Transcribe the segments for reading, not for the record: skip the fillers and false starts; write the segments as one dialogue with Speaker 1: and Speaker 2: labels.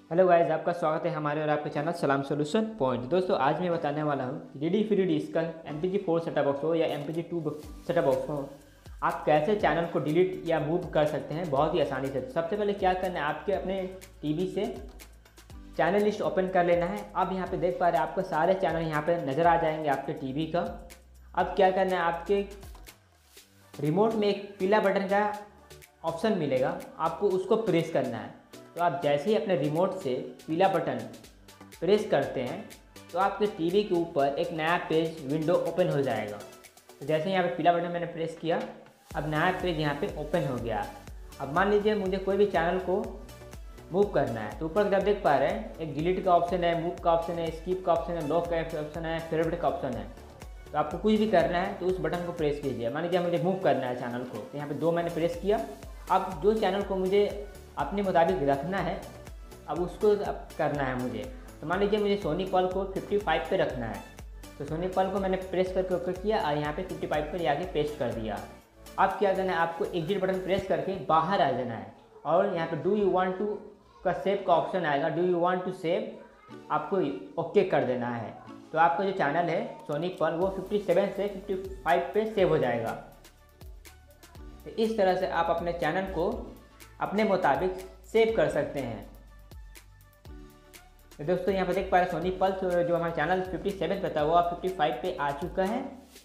Speaker 1: Hello guys, आपका स्वागत है हमारे और आपके चैनल सलाम सॉल्यूशन पॉइंट। दोस्तों आज मैं बताने वाला हूँ डी फ्री डिस्कल MPG-4 सेटअप बॉक्स हो या MPG-2 सेटअप बॉक्स हो, आप कैसे चैनल को डिलीट या मूव कर सकते हैं बहुत ही आसानी से। सबसे पहले क्या करना है, आपके अपने टीवी से चैनल लिस्ट ओपन कर लेना है। अब यहाँ पे देख पा रहे हैं आपको सारे चैनल यहाँ पे नज़र आ जाएंगे आपके टीवी का। अब क्या करना है, आपके रिमोट में एक पीला बटन का ऑप्शन मिलेगा, आपको उसको प्रेस करना है। तो आप जैसे ही अपने रिमोट से पीला बटन प्रेस करते हैं तो आपके टीवी के ऊपर एक नया पेज विंडो ओपन हो जाएगा। तो जैसे यहाँ पे पीला बटन मैंने प्रेस किया, अब नया पेज यहाँ पे ओपन हो गया। अब मान लीजिए मुझे कोई भी चैनल को मूव करना है, तो ऊपर की तरफ देख पा रहे हैं एक डिलीट का ऑप्शन है, मूव का ऑप्शन है, स्किप का ऑप्शन है, लॉक का ऑप्शन है, फेवरेट का ऑप्शन है। तो आपको कुछ भी करना है तो उस बटन को प्रेस कीजिए। मान लीजिए मुझे मूव करना है चैनल को, तो यहाँ पे 2 मैंने प्रेस किया। अब जो चैनल को मुझे अपने मुताबिक रखना है, अब उसको अब करना है मुझे। तो मान लीजिए मुझे सोनी पल को 55 पे रखना है, तो सोनी पल को मैंने प्रेस करके ओके किया और यहाँ पे 55 पर आके पेस्ट कर दिया। अब क्या करना है, आपको एग्जिट बटन प्रेस करके बाहर आ जाना है और यहाँ पे डू यू वांट टू का सेव का ऑप्शन आएगा, do you want to save, आपको ओके कर देना है। तो आपका जो चैनल है सोनी पल वो 57 से 55 पे सेव हो जाएगा। तो इस तरह से आप अपने चैनल को अपने मुताबिक सेव कर सकते हैं। तो दोस्तों यहाँ पर देख पा रहे हैं सोनी पल जो हमारा चैनल 57 पे था वो अब 55 पे आ चुका है।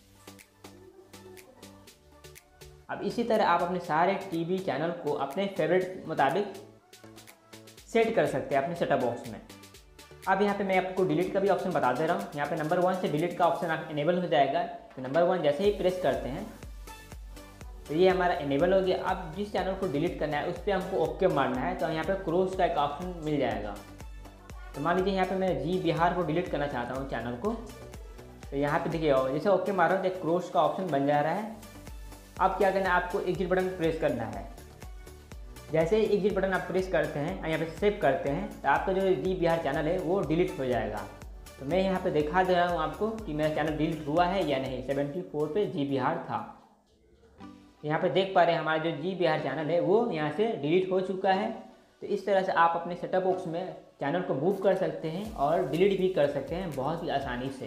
Speaker 1: अब इसी तरह आप अपने सारे टीवी चैनल को अपने फेवरेट मुताबिक सेट कर सकते हैं अपने सेटअप बॉक्स में। अब यहाँ पे मैं आपको डिलीट का भी ऑप्शन बता दे रहा हूँ। यहाँ पे नंबर 1 से डिलीट का ऑप्शन आप इनेबल हो जाएगा। तो नंबर 1 जैसे ही प्रेस करते हैं तो ये हमारा इनेबल हो गया। अब जिस चैनल को डिलीट करना है उस पर हमको ओके मारना है, तो यहाँ पे क्रॉस का एक ऑप्शन मिल जाएगा। तो मान लीजिए यहाँ पे मैं जी बिहार को डिलीट करना चाहता हूँ चैनल को, तो यहाँ पे देखिए जैसे ओके मारो तो एक क्रॉस का ऑप्शन बन जा रहा है। अब क्या करना है, आपको एग्जिट बटन प्रेस करना है। जैसे ही एग्जिट बटन आप प्रेस करते हैं और यहाँ पे सेव करते हैं तो आपका जो जी बिहार चैनल है वो डिलीट हो जाएगा। तो मैं यहाँ पे दिखा दे रहा हूँ आपको कि मेरा चैनल डिलीट हुआ है या नहीं। 74 पे जी बिहार था। यहाँ पे देख पा रहे हैं हमारा जो जी बिहार चैनल है वो यहाँ से डिलीट हो चुका है। तो इस तरह से आप अपने सेटअप बॉक्स में चैनल को मूव कर सकते हैं और डिलीट भी कर सकते हैं बहुत ही आसानी से।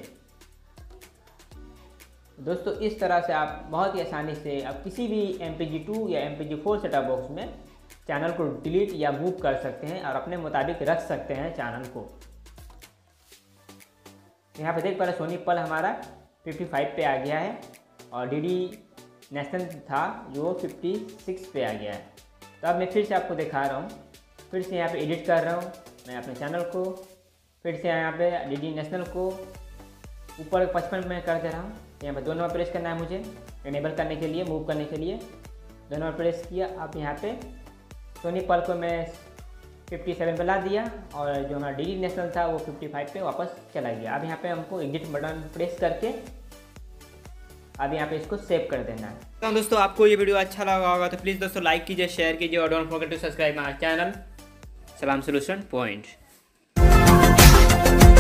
Speaker 1: दोस्तों इस तरह से आप बहुत ही आसानी से आप किसी भी MPG-2 या MPG-4 सेटअप बॉक्स में चैनल को डिलीट या मूव कर सकते हैं और अपने मुताबिक रख सकते हैं चैनल को। यहाँ पे देख पा रहे हैं सोनी पल हमारा 55 पे आ गया है और DD नेशनल था जो 56 पे आ गया है। तो अब मैं फिर से आपको दिखा रहा हूँ, फिर से यहाँ पे एडिट कर रहा हूँ मैं अपने चैनल को, फिर से यहाँ पे DD नेशनल को ऊपर 55 में कर दे रहा हूँ। यहाँ पे 2 नंबर प्रेस करना है मुझे इनेबल करने के लिए, मूव करने के लिए 2 नंबर प्रेस किया। अब यहाँ पे सोनी पल को मैं 57 पे ला दिया और जो हमारा DD नेशनल था वो 55 पे वापस चला गया। अब यहाँ पे हमको एग्जिट बटन प्रेस करके अब यहाँ पे इसको सेव कर देना है। तो दोस्तों आपको ये वीडियो अच्छा लगा होगा तो प्लीज़ दोस्तों लाइक कीजिए, शेयर कीजिए और don't forget to subscribe my channel Salam solution point.